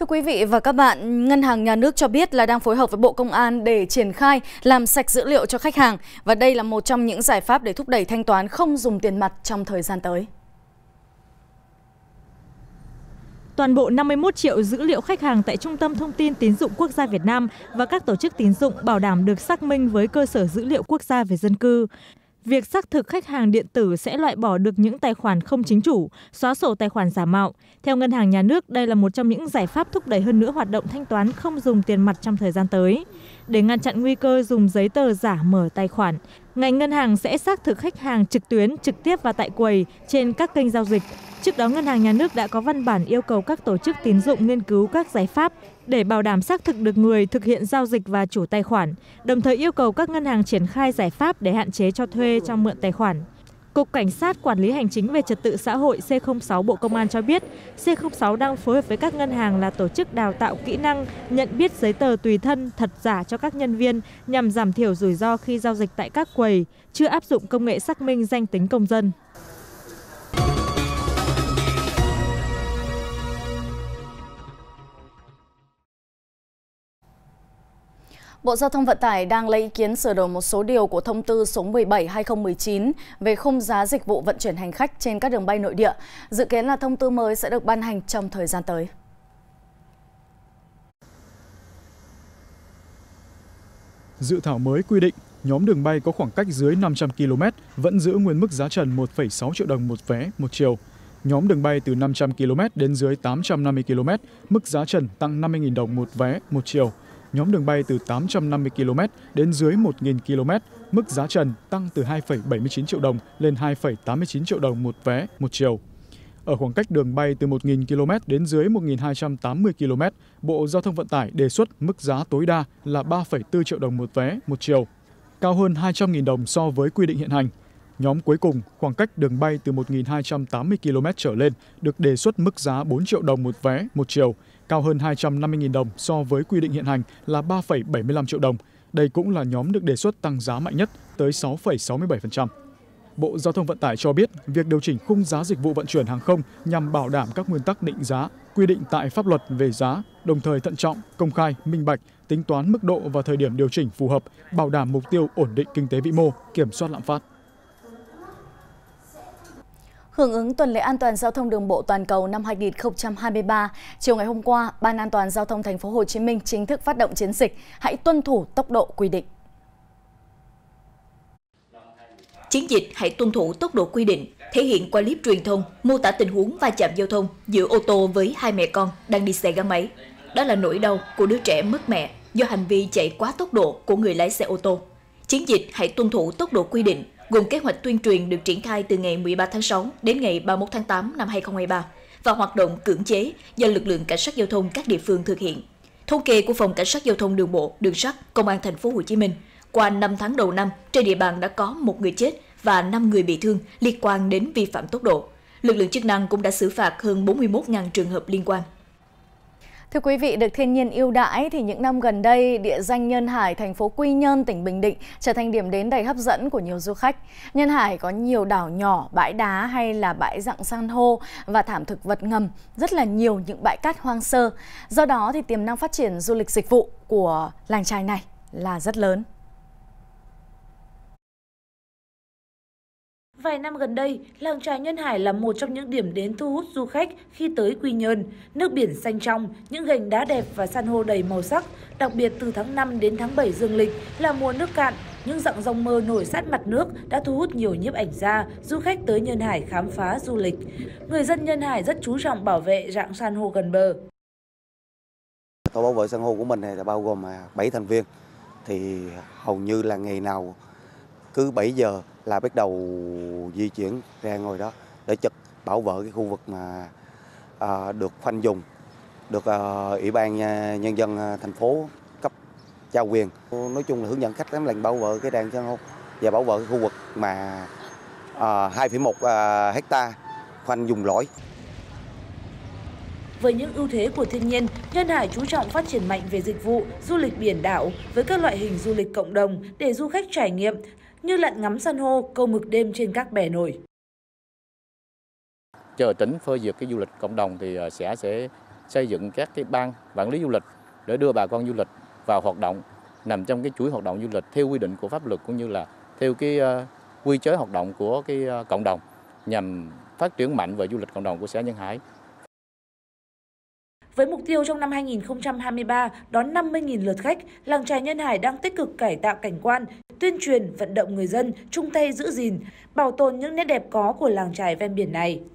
Thưa quý vị và các bạn, Ngân hàng Nhà nước cho biết là đang phối hợp với Bộ Công an để triển khai làm sạch dữ liệu cho khách hàng. Và đây là một trong những giải pháp để thúc đẩy thanh toán không dùng tiền mặt trong thời gian tới. Toàn bộ 51 triệu dữ liệu khách hàng tại Trung tâm Thông tin Tín dụng Quốc gia Việt Nam và các tổ chức tín dụng bảo đảm được xác minh với cơ sở dữ liệu quốc gia về dân cư. Việc xác thực khách hàng điện tử sẽ loại bỏ được những tài khoản không chính chủ, xóa sổ tài khoản giả mạo. Theo Ngân hàng Nhà nước, đây là một trong những giải pháp thúc đẩy hơn nữa hoạt động thanh toán không dùng tiền mặt trong thời gian tới. Để ngăn chặn nguy cơ dùng giấy tờ giả mở tài khoản, ngành ngân hàng sẽ xác thực khách hàng trực tuyến, trực tiếp và tại quầy trên các kênh giao dịch. Trước đó, Ngân hàng Nhà nước đã có văn bản yêu cầu các tổ chức tín dụng nghiên cứu các giải pháp để bảo đảm xác thực được người thực hiện giao dịch và chủ tài khoản, đồng thời yêu cầu các ngân hàng triển khai giải pháp để hạn chế cho thuê cho mượn tài khoản. Cục Cảnh sát Quản lý Hành chính về Trật tự xã hội C06 Bộ Công an cho biết, C06 đang phối hợp với các ngân hàng là tổ chức đào tạo kỹ năng nhận biết giấy tờ tùy thân thật giả cho các nhân viên nhằm giảm thiểu rủi ro khi giao dịch tại các quầy, chưa áp dụng công nghệ xác minh danh tính công dân. Bộ Giao thông Vận tải đang lấy ý kiến sửa đổi một số điều của thông tư số 17/2019 về khung giá dịch vụ vận chuyển hành khách trên các đường bay nội địa. Dự kiến là thông tư mới sẽ được ban hành trong thời gian tới. Dự thảo mới quy định nhóm đường bay có khoảng cách dưới 500 km vẫn giữ nguyên mức giá trần 1,6 triệu đồng một vé một chiều. Nhóm đường bay từ 500 km đến dưới 850 km, mức giá trần tăng 50.000 đồng một vé một chiều. Nhóm đường bay từ 850 km đến dưới 1.000 km, mức giá trần tăng từ 2,79 triệu đồng lên 2,89 triệu đồng một vé một chiều. Ở khoảng cách đường bay từ 1.000 km đến dưới 1.280 km, Bộ Giao thông Vận tải đề xuất mức giá tối đa là 3,4 triệu đồng một vé một chiều, cao hơn 200.000 đồng so với quy định hiện hành. Nhóm cuối cùng, khoảng cách đường bay từ 1.280 km trở lên, được đề xuất mức giá 4 triệu đồng một vé một chiều, cao hơn 250.000 đồng so với quy định hiện hành là 3,75 triệu đồng. Đây cũng là nhóm được đề xuất tăng giá mạnh nhất tới 6,67%. Bộ Giao thông Vận tải cho biết việc điều chỉnh khung giá dịch vụ vận chuyển hàng không nhằm bảo đảm các nguyên tắc định giá, quy định tại pháp luật về giá, đồng thời thận trọng, công khai, minh bạch, tính toán mức độ và thời điểm điều chỉnh phù hợp, bảo đảm mục tiêu ổn định kinh tế vĩ mô, kiểm soát lạm phát. Hưởng ứng tuần lễ an toàn giao thông đường bộ toàn cầu năm 2023, chiều ngày hôm qua, Ban An toàn giao thông thành phố Hồ Chí Minh chính thức phát động chiến dịch Hãy tuân thủ tốc độ quy định. Chiến dịch Hãy tuân thủ tốc độ quy định thể hiện qua clip truyền thông mô tả tình huống va chạm giao thông giữa ô tô với hai mẹ con đang đi xe gắn máy. Đó là nỗi đau của đứa trẻ mất mẹ do hành vi chạy quá tốc độ của người lái xe ô tô. Chiến dịch Hãy tuân thủ tốc độ quy định gồm kế hoạch tuyên truyền được triển khai từ ngày 13 tháng 6 đến ngày 31 tháng 8 năm 2023 và hoạt động cưỡng chế do lực lượng cảnh sát giao thông các địa phương thực hiện. Thống kê của Phòng Cảnh sát giao thông đường bộ, đường sắt, Công an thành phố Hồ Chí Minh, qua 5 tháng đầu năm, trên địa bàn đã có 1 người chết và 5 người bị thương liên quan đến vi phạm tốc độ. Lực lượng chức năng cũng đã xử phạt hơn 41.000 trường hợp liên quan. Thưa quý vị, được thiên nhiên ưu đãi thì những năm gần đây, địa danh Nhơn Hải, thành phố Quy Nhơn, tỉnh Bình Định trở thành điểm đến đầy hấp dẫn của nhiều du khách. Nhơn Hải có nhiều đảo nhỏ, bãi đá hay là bãi rặng san hô và thảm thực vật ngầm, rất là nhiều những bãi cát hoang sơ. Do đó thì tiềm năng phát triển du lịch dịch vụ của làng chài này là rất lớn. Vài năm gần đây, làng chài Nhơn Hải là một trong những điểm đến thu hút du khách khi tới Quy Nhơn. Nước biển xanh trong, những gành đá đẹp và san hô đầy màu sắc. Đặc biệt từ tháng 5 đến tháng 7 dương lịch là mùa nước cạn, những dặng rong mơ nổi sát mặt nước đã thu hút nhiều nhiếp ảnh gia, du khách tới Nhơn Hải khám phá du lịch. Người dân Nhơn Hải rất chú trọng bảo vệ rặng san hô gần bờ. Tổ bảo vệ san hô của mình này là bao gồm 7 thành viên, thì hầu như là ngày nào cứ 7 giờ là bắt đầu di chuyển ra ngồi đó để trực bảo vệ cái khu vực mà được khoanh vùng, được Ủy ban Nhân dân thành phố cấp trao quyền. Nói chung là hướng dẫn khách lệnh bảo vệ cái đàn san hô và bảo vệ cái khu vực mà 2,1 hecta khoanh vùng lõi. Với những ưu thế của thiên nhiên, Nhơn Hải chú trọng phát triển mạnh về dịch vụ, du lịch biển đảo với các loại hình du lịch cộng đồng để du khách trải nghiệm như lặn ngắm san hô, câu mực đêm trên các bè nổi. Chờ tỉnh phê duyệt cái du lịch cộng đồng thì sẽ xây dựng các cái ban quản lý du lịch để đưa bà con du lịch vào hoạt động, nằm trong cái chuỗi hoạt động du lịch theo quy định của pháp luật cũng như là theo cái quy chế hoạt động của cái cộng đồng, nhằm phát triển mạnh về du lịch cộng đồng của xã Nhân Hải. Với mục tiêu trong năm 2023 đón 50.000 lượt khách, làng chài Nhân Hải đang tích cực cải tạo cảnh quan, tuyên truyền, vận động người dân chung tay giữ gìn, bảo tồn những nét đẹp có của làng chài ven biển này.